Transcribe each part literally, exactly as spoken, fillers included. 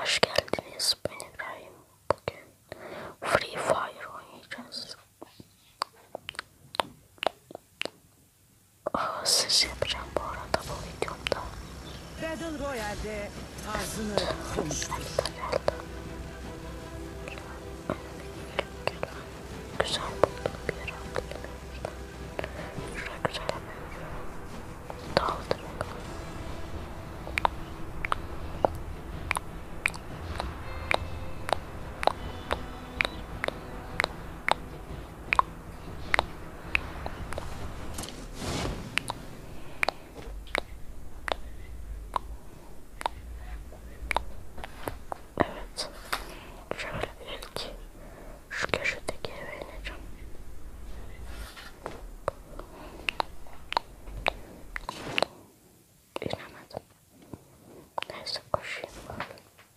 Hoş geldiniz, ben İbrahim. Bugün Free Fire oynayacağız. Aa, ses yapacağım bu arada bu videomda. Battle Royale'de tarzını konuştur. Güzel buldum bir yer aldım. Şuraya güzel hemen daldırın. Evet. Şöyle ilk şu köşedeki eve ineceğim. İnemedim. Neyse koşayım böyle.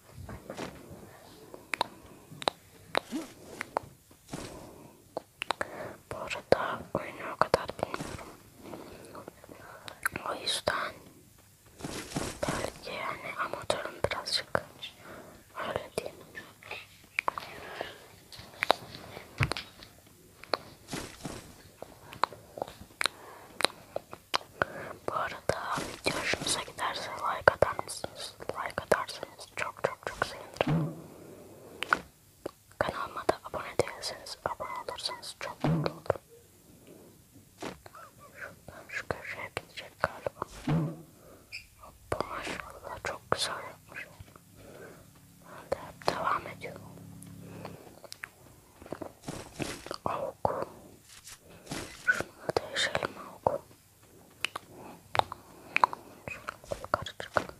Bu arada oyunu o kadar bilmiyorum. O yüzden belki yani amatörüm birazcık. Öyle diyeyim. Bu arada video hoşunuza giderse like atar mısınız? Like atarsanız çok çok çok sevinirim. Kanalıma da abone değilseniz abone olursanız çok mutlu olurum. Şuradan şu köşeye gidecek galiba. Hoppa maşallah çok güzel yapmış. Ben de hep devam ediyorum. Avuk. Şunu değişelim avuk. Şöyle yukarı çıkalım.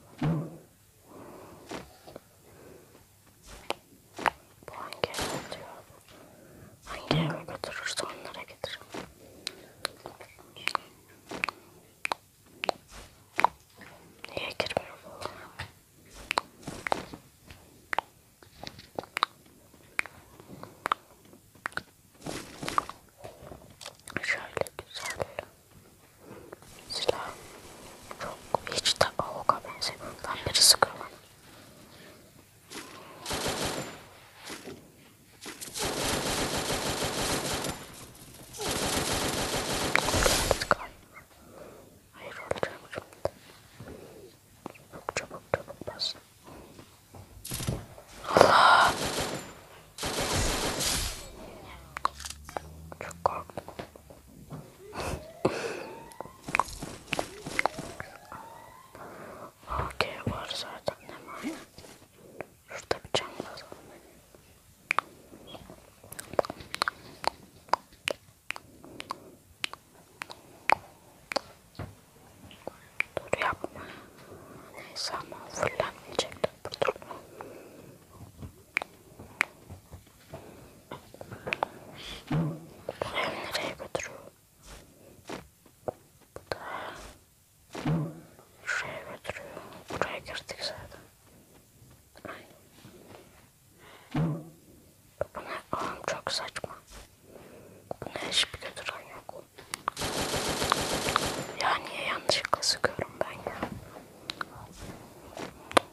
Bu hangi eve gidiyor? Hangi eve götürürse onlara getireceğim. Niye girmiyor bu? Şöyle güzel silah. Çok hiç de avuka benzemiyor. Lan biri sıkıyor bana. Hayır öleceğim şimdi. Çabuk çabuk çabuk bas. Allah! Çok korktum. Okey var zaten değil mi? Şurada bir cam lazım. Dur yapma. Neyse ama fullenmeyecektir bu dur. Bu ev nereye götürüyor? Bu da şuraya götürüyor. Buraya girdik zaten. Ay. Bu ne? Oğlum çok saçma. Buna hiçbir götüren yok. Ya niye yanlışlıkla sıkıyorum ben ya?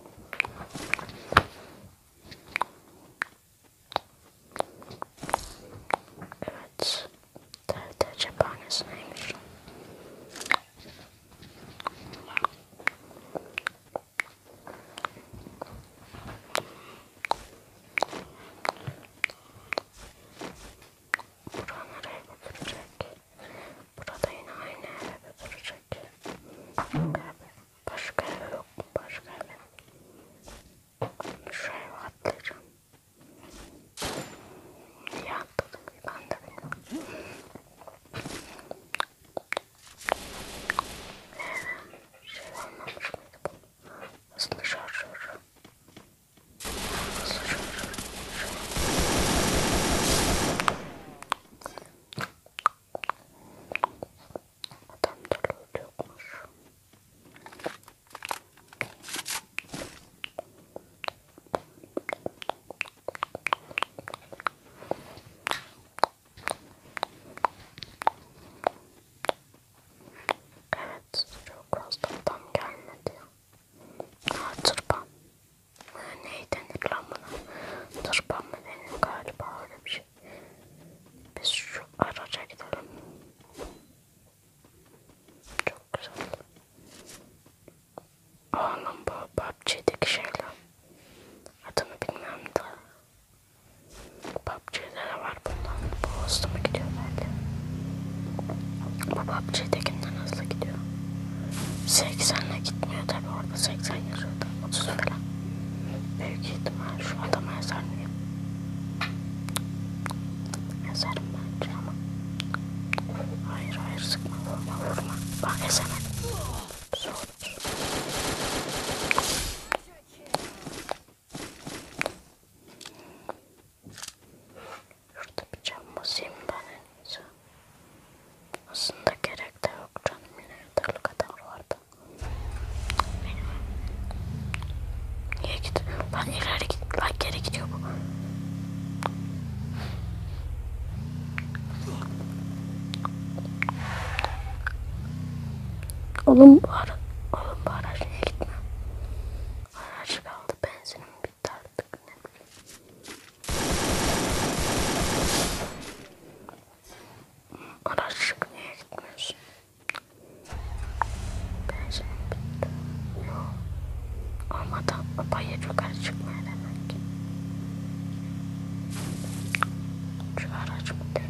Büyük ihtimal şu adama ezer miyim? Ezerim bence ama. Hayır hayır sıkma vurma vurma. Bak ezemedim. Zor. Şurada bir cam basayım ben en iyisi. Aslında gerek de yok canım, yine yeterli kadar vardı. Niye gidiyor? Lan ileri git, lan geri gidiyor bu. Oğlum bu ara, oğlum bu araç niye gitmiyor? Araç kaldı, benzinim bitti artık. Ne bileyim. Araç niye gitmiyorsun? Benzinim bitti. Yok. Olmadı. Bayır yukarı çıkmaya demek ki. Şu araç mı değil?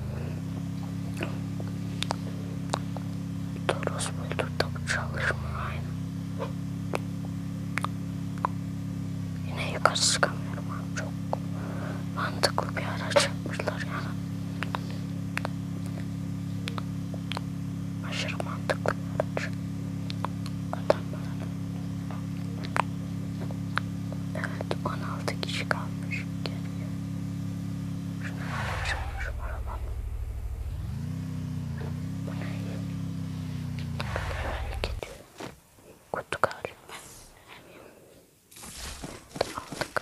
Toros bulduk da bu çalışmıyor aynı. Yine yukarı çıkamıyorum abi. Çok mantıklı bir araç yapmışlar yani. Aşırı mantıklı bir araç. Adamlar. Evet, on altı kişi kalmış. Geliyor. Şunu aracım, şu arabam. Bu ne? Böyle gidiyor. Kutu galiba. Aldık.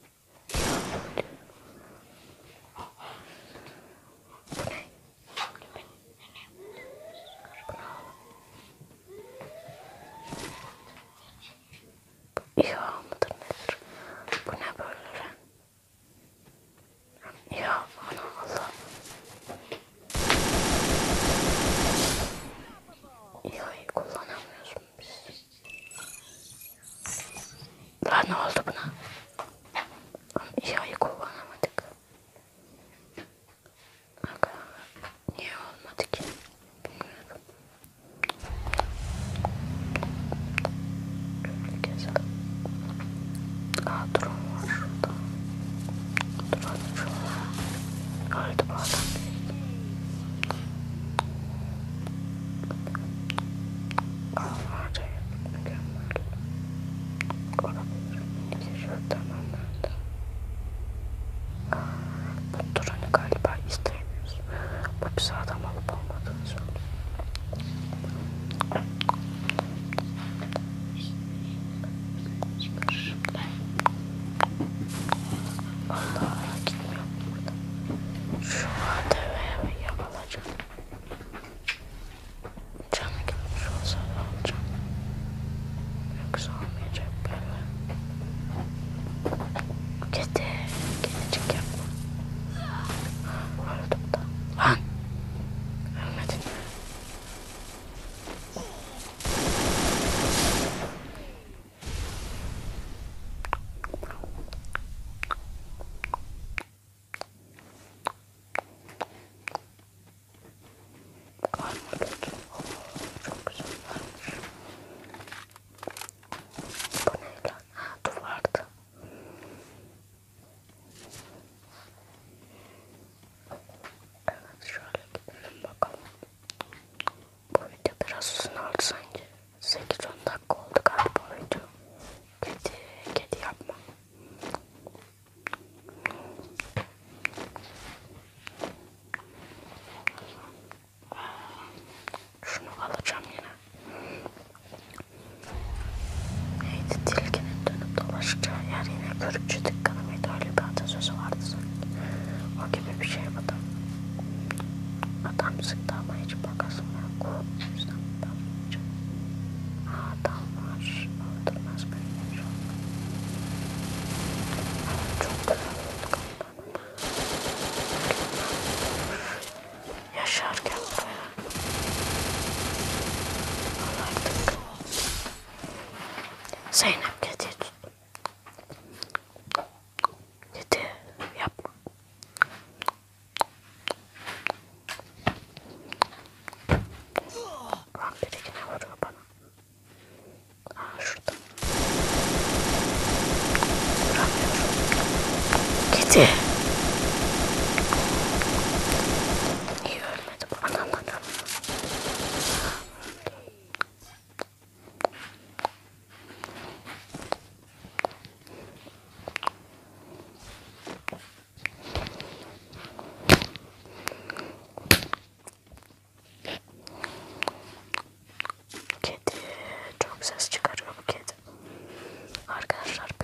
Bu ne? İHA mıdır nedir? Bu ne böyle? İHA, ana Allah. İHA'yı kullanamıyoruz biz. Lan ne oldu buna? İHA'yı kullanamadık. Aga, niye olmadı ki? Bilmiyorum. Şöyle gezelim. Aa, drone var şurada. Drone şurada. Öldü bu adam. Aa, acayip mükemmel. Olabilir. İki şuradan anladım. Bu drone'u galiba istemiyoruz. Bu bize adam alıp olmadığını söylüyor. Allah gitmiyor burada. Şu A T V'ye yapılacak. Canı gitmiş olsa da alacağım. Yoksa olmayacak böyle. Kedi, kedicik yapma. Öldüm da. Lan! Ölmedin mi? Armut. Çok güzel varmış. Bu ne lan? Ha, duvardı. Evet, şöyle gidelim bakalım. Bu video biraz uzun oldu sanki. sekiz on dakika oldu galiba bu video. Kedi, kedi yapma. Şunu alacağım yine. Neydi? Tilkinin dönüp dolaşacağı yer yine görücü dükkanı mıydı? Öyle bir atasözü vardı sanki. O gibi bir şey bu da. Adam sıktı ama hiç bakasım yok. O yüzden bakmayacağım. Adam var. Öldürmez beni. Çok güzel oldu kaptanım. Yaşar gel buraya. Al artık. Zeynep kediyi tut. Kedi yapma. Lan biri yine vuruyor bana. Aa şurada. Kedi. Niye ölmedi bu ananın? Kedi çok ses çıkarıyor bu kedi. Arkadaşlar